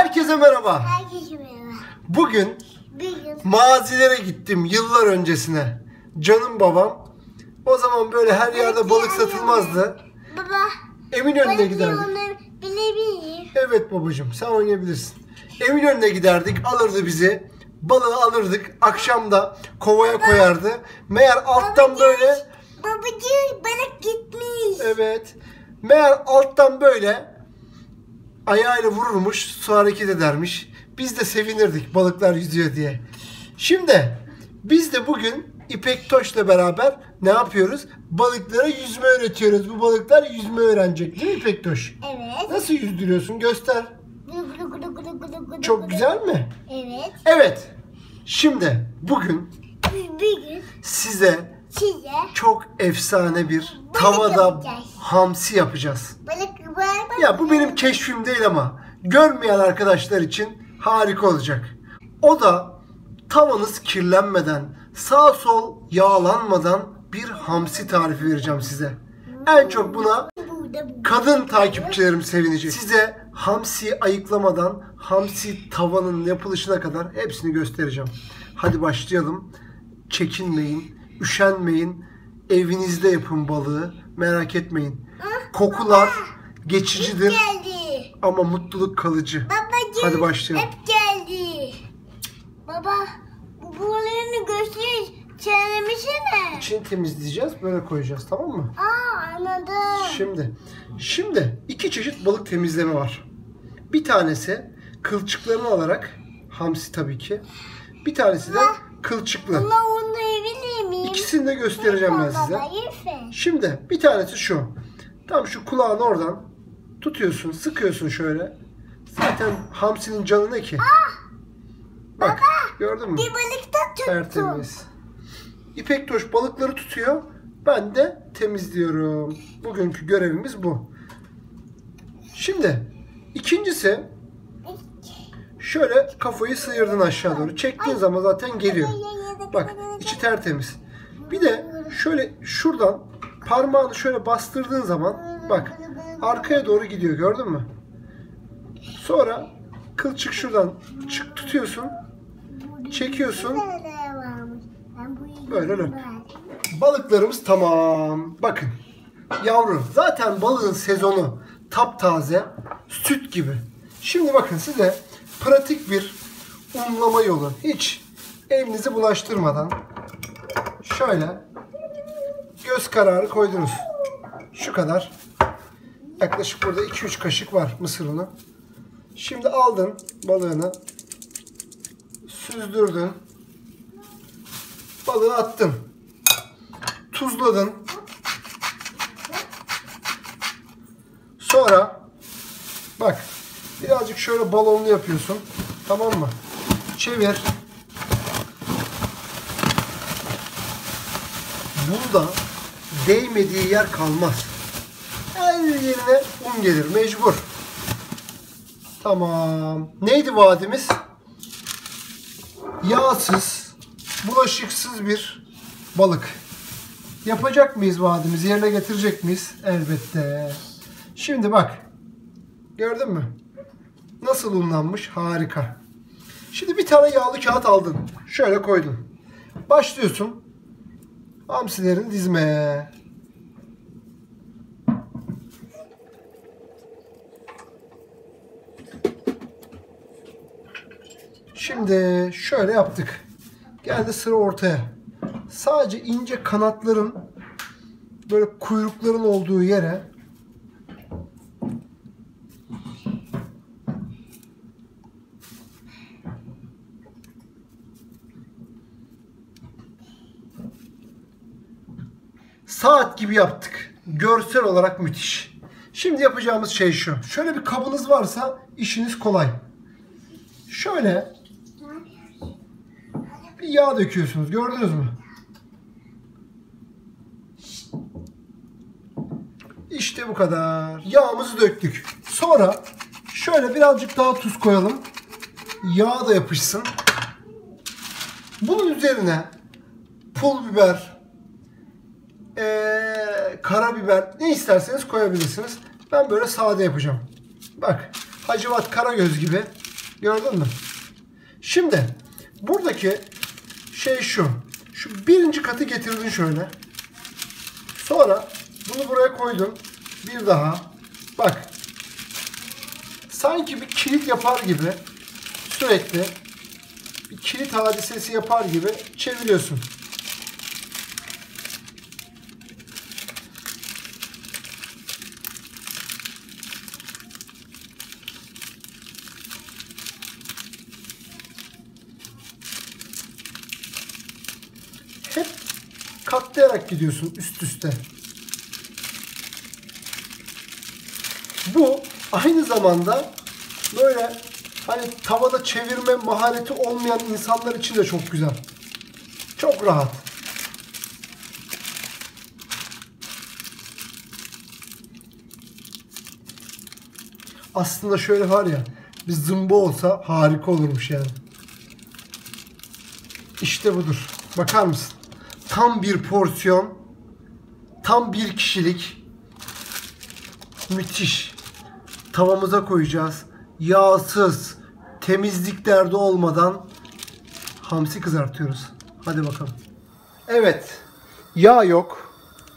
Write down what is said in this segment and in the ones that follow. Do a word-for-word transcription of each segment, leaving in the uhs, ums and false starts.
Herkese merhaba. Herkese merhaba. Bugün Bugün mazilere gittim yıllar öncesine. Canım babam. O zaman böyle her yerde balık satılmazdı. Baba, Eminönü'ne balık giderdik. yolunu bilebilir. Evet babacığım, sen oynayabilirsin. Eminönü'ne giderdik, alırdı bizi. Balığı alırdık. Akşamda kovaya koyardı. Meğer alttan Babacık, böyle Babacık balık gitmiş. evet. Meğer alttan böyle ayağıyla vururmuş, su hareket edermiş. Biz de sevinirdik balıklar yüzüyor diye. Şimdi biz de bugün İpek Toş'la beraber ne yapıyoruz? Balıklara yüzme öğretiyoruz. Bu balıklar yüzme öğrenecek değil mi İpek Toş? Evet. Nasıl yüzdürüyorsun? Göster. Gulu gulu gulu gulu gulu Çok gulu. güzel mi? Evet. Evet. Şimdi bugün Bugün size size çok efsane bir Balık tavada yapacağız. hamsi yapacağız. balık var mı? Ya bu benim keşfim değil ama görmeyen arkadaşlar için harika olacak. O da tavanız kirlenmeden, sağ sol yağlanmadan bir hamsi tarifi vereceğim size. En çok buna Burada bu. kadın takipçilerim sevinecek. Size hamsiyi ayıklamadan hamsi tavanın yapılışına kadar hepsini göstereceğim. Hadi başlayalım. Çekinmeyin, üşenmeyin. Evinizde yapın balığı. Merak etmeyin. Kokular geçicidir Geldi. ama mutluluk kalıcı. Babacık Hadi başlayalım. hep geldi. Baba bu balığını göster. Çenemişsene. İçini temizleyeceğiz, böyle koyacağız, tamam mı? Aa anladım. Şimdi, şimdi iki çeşit balık temizleme var. Bir tanesi kılçıklarını alarak, hamsi tabii ki. Bir tanesi de kılçıklı. Ama onu evli miyim? İkisini de göstereceğim ben size. Baba lütfen. Şimdi bir tanesi şu. Tam şu kulağını oradan tutuyorsun, sıkıyorsun şöyle. Zaten hamsinin canı ne ki? Bak, gördün mü? Bir balık da tuttum. Tertemiz. İpek Toş balıkları tutuyor. Ben de temizliyorum. Bugünkü görevimiz bu. Şimdi ikincisi, şöyle kafayı sıyırdın aşağı doğru. Çektiğin zaman zaten geliyor. Bak, içi tertemiz. Bir de şöyle şuradan parmağını şöyle bastırdığın zaman bak arkaya doğru gidiyor, gördün mü? Sonra kılçık şuradan çık tutuyorsun. Çekiyorsun. Böyle öyle. Balıklarımız tamam. Bakın. Yavru. Zaten balığın sezonu taptaze, süt gibi. Şimdi bakın size pratik bir unlama yolu. Hiç elinizi bulaştırmadan şöyle göz kararı koydunuz. Şu kadar. Yaklaşık burada iki üç kaşık var mısır unu. Şimdi aldın balığını, süzdürdün. Balığı attın. Tuzladın. Sonra bak birazcık şöyle balonlu yapıyorsun. Tamam mı? Çevir. Bunda değmediği yer kalmaz. Her yerine un gelir. Mecbur. Tamam. Neydi vaadimiz? Yağsız, bulaşıksız bir balık. Yapacak mıyız vaadimizi? Yerine getirecek miyiz? Elbette. Şimdi bak. Gördün mü? Nasıl unlanmış? Harika. Şimdi bir tane yağlı kağıt aldın. Şöyle koydun. Başlıyorsun hamsilerini dizmeye. Şimdi şöyle yaptık. Geldi sıra ortaya. Sadece ince kanatların böyle kuyrukların olduğu yere saat gibi yaptık. Görsel olarak müthiş. Şimdi yapacağımız şey şu. Şöyle bir kabınız varsa işiniz kolay. Şöyle bir yağ döküyorsunuz. Gördünüz mü? İşte bu kadar. Yağımızı döktük. Sonra şöyle birazcık daha tuz koyalım. Yağ da yapışsın. Bunun üzerine pul biber, ee, karabiber, ne isterseniz koyabilirsiniz. Ben böyle sade yapacağım. Bak, Hacivat Karagöz gibi Gördün mü? Şimdi buradaki şey şu. Şu birinci katı getirdin şöyle. Sonra bunu buraya koydun. Bir daha. Bak. Sanki bir kilit yapar gibi sürekli bir kilit hadisesi yapar gibi çeviriyorsun. Hep katlayarak gidiyorsun üst üste. Bu aynı zamanda böyle hani tavada çevirme mahareti olmayan insanlar için de çok güzel. Çok rahat. Aslında şöyle var ya, bir zımba olsa harika olurmuş yani. İşte budur. Bakar mısın? Tam bir porsiyon, tam bir kişilik. Müthiş. Tavamıza koyacağız. Yağsız, temizlik derdi olmadan hamsi kızartıyoruz. Hadi bakalım. Evet. Yağ yok.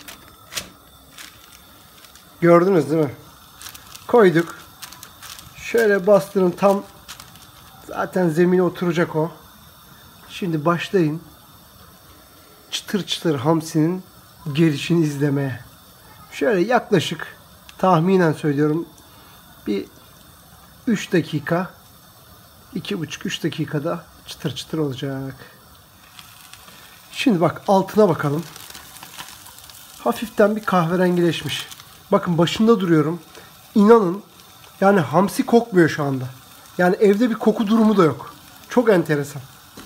Gördünüz değil mi? Koyduk. Şöyle bastırın, tam zaten zemine oturacak o. Şimdi başlayın çıtır çıtır hamsinin gelişini izlemeye. Şöyle yaklaşık, tahminen söylüyorum, bir üç dakika, iki buçuk üç dakikada çıtır çıtır olacak. Şimdi bak, altına bakalım. Hafiften bir kahverengileşmiş. Bakın, başında duruyorum. İnanın yani hamsi kokmuyor şu anda. Yani evde bir koku durumu da yok. Çok enteresan.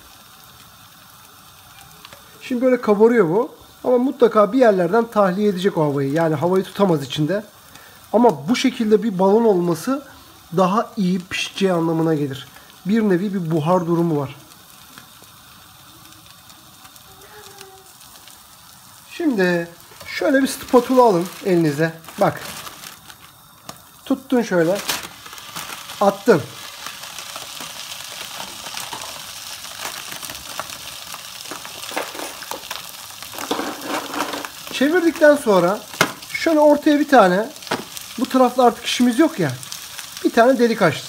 Şimdi böyle kabarıyor bu. Ama mutlaka bir yerlerden tahliye edecek o havayı. Yani havayı tutamaz içinde. Ama bu şekilde bir balon olması daha iyi pişeceği anlamına gelir. Bir nevi bir buhar durumu var. Şimdi şöyle bir spatula alın elinize. Bak. Tuttun şöyle. Attın. Çevirdikten sonra şöyle ortaya bir tane, bu tarafta artık işimiz yok ya, bir tane delik açtım.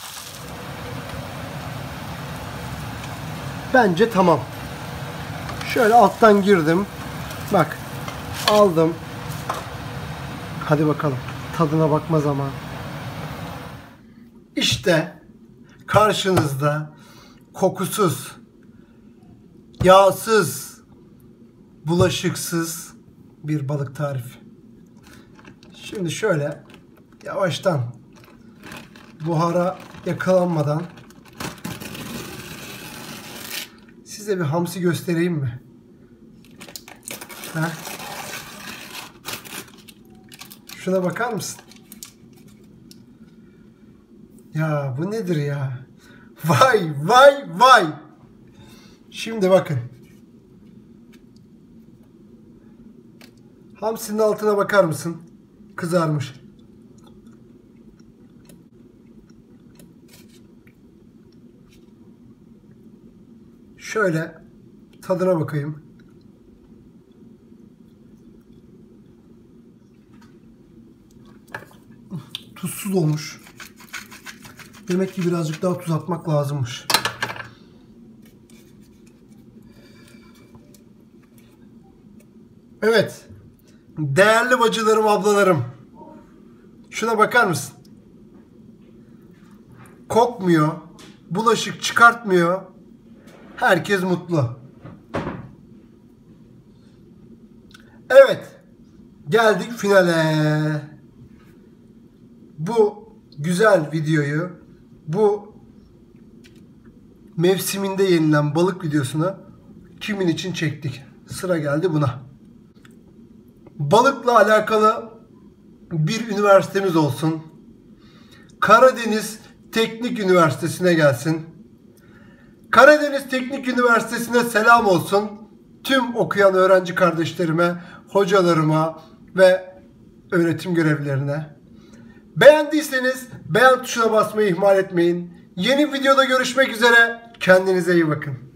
Bence tamam. Şöyle alttan girdim. Bak. Aldım. Hadi bakalım. Tadına bakma zamanı. İşte karşınızda kokusuz, yağsız, bulaşıksız bir balık tarifi. Şimdi şöyle yavaştan, buhara yakalanmadan size bir hamsi göstereyim mi? Ha? Şuna bakar mısın? Ya bu nedir ya? Vay vay vay. Şimdi bakın. Hamsinin altına bakar mısın? Kızarmış. Şöyle tadına bakayım. Tuzsuz olmuş. Demek ki birazcık daha tuz atmak lazımmış. Evet. Değerli bacılarım, ablalarım. Şuna bakar mısın? Kokmuyor. Bulaşık çıkartmıyor. Herkes mutlu. Evet. Geldik finale. Bu güzel videoyu, bu mevsiminde yenilen balık videosunu kimin için çektik? Sıra geldi buna. Balıkla alakalı bir üniversitemiz olsun. Karadeniz Teknik Üniversitesi'ne gelsin. Karadeniz Teknik Üniversitesi'ne selam olsun. Tüm okuyan öğrenci kardeşlerime, hocalarıma ve öğretim görevlilerine. Beğendiyseniz beğen tuşuna basmayı ihmal etmeyin. Yeni videoda görüşmek üzere. Kendinize iyi bakın.